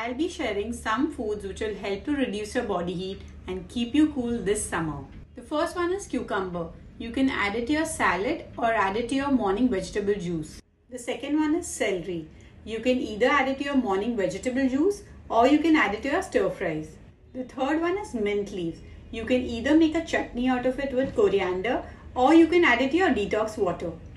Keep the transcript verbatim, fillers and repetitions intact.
I'll be sharing some foods which will help to reduce your body heat and keep you cool this summer. The first one is cucumber. You can add it to your salad or add it to your morning vegetable juice. The second one is celery. You can either add it to your morning vegetable juice or you can add it to your stir fries. The third one is mint leaves. You can either make a chutney out of it with coriander or you can add it to your detox water.